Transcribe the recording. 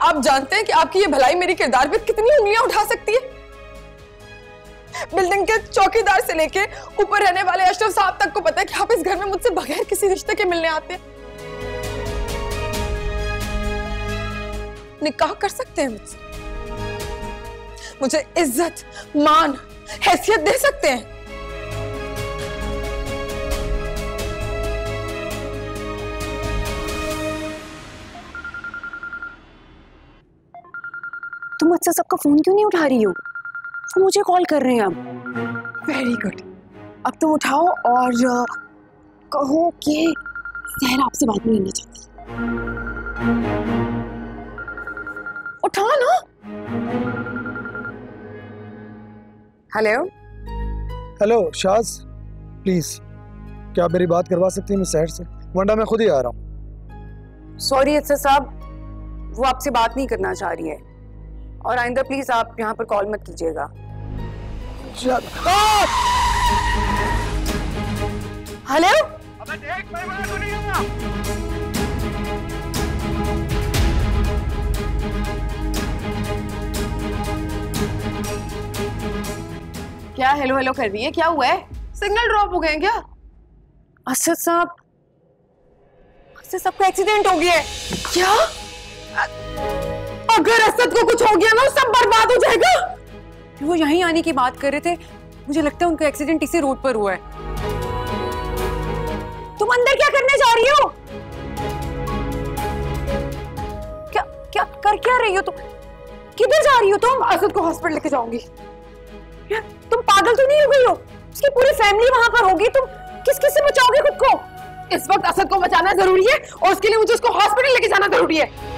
आप जानते हैं कि आपकी ये भलाई मेरी किरदार पे कितनी उंगलियां उठा सकती है? बिल्डिंग के चौकीदार से लेके ऊपर रहने वाले अशरफ साहब तक को पता है कि आप इस घर में मुझसे बगैर किसी रिश्ते के मिलने आते हैं। निकाह कर सकते हैं मुझसे, मुझे इज्जत, मान, हैसियत दे सकते हैं। तुम मुझसे सबका फोन क्यों नहीं उठा रही हो? वो मुझे कॉल कर रहे हैं अब। वेरी गुड, अब तुम उठाओ और कहो कि सहरा आपसे बात नहीं करना चाहती। उठाओ ना। हेलो हेलो शाज, प्लीज क्या आप मेरी बात करवा सकती हैं सहर से, वरना मैं खुद ही आ रहा हूँ। सॉरी अफसर साहब, वो आपसे बात नहीं करना चाह रही है और आइंदा प्लीज आप यहाँ पर कॉल मत कीजिएगा। हेलो, क्या हेलो हेलो कर रही है? क्या हुआ है? सिग्नल ड्रॉप हो गए हैं क्या? असद साहब का एक्सीडेंट हो गया है। क्या? अगर असद को कुछ हो गया ना सब बर्बाद हो जाएगा। वो यहीं आने की बात कर रहे थे, मुझे लगता है उनका एक्सीडेंट इसी रोड पर हुआ है। तुम अंदर क्या करने जा रही हो? क्या क्या रही हो तुम? किधर जा रही हो तुम? असद को हॉस्पिटल लेके जाऊंगी। तुम पागल तो नहीं हो गई हो? उसकी पूरी फैमिली वहां पर होगी, तुम किस किस से बचाओगे खुद को? इस वक्त असद को बचाना जरूरी है और उसके लिए मुझे उसको हॉस्पिटल लेके जाना जरूरी है।